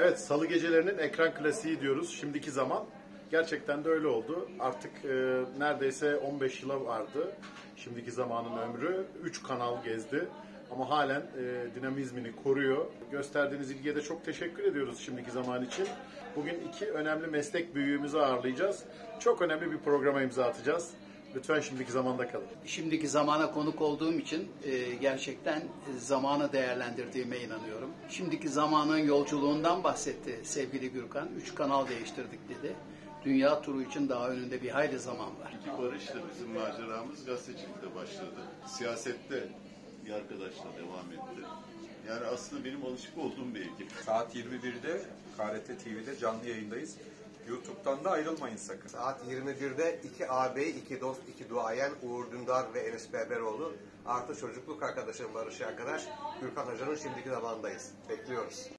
Evet, Salı gecelerinin ekran klasiği diyoruz. Şimdiki zaman. Gerçekten de öyle oldu. Artık neredeyse 15 yıla vardı. Şimdiki zamanın ömrü. 3 kanal gezdi. Ama halen dinamizmini koruyor. Gösterdiğiniz ilgiye de çok teşekkür ediyoruz şimdiki zaman için. Bugün iki önemli meslek büyüğümüzü ağırlayacağız. Çok önemli bir programa imza atacağız. Lütfen şimdiki zamanda kalın. Şimdiki zamana konuk olduğum için gerçekten zamanı değerlendirdiğime inanıyorum. Şimdiki zamanın yolculuğundan bahsetti sevgili Gürkan. 3 kanal değiştirdik dedi. Dünya turu için daha önünde bir hayli zaman var. İki Barış'ta bizim maceramız gazetecilikte başladı. Siyasette bir arkadaşla devam etti. Yani aslında benim alışık olduğum bir ekip. Saat 21'de KRT TV'de canlı yayındayız. YouTube'dan da ayrılmayın sakın. Saat 21'de iki ağabey, iki dost, iki duayen Uğur Dündar ve Enes Berberoğlu artı çocukluk arkadaşım Barış arkadaş Gürkan Hoca'nın şimdiki zamandayız. Bekliyoruz.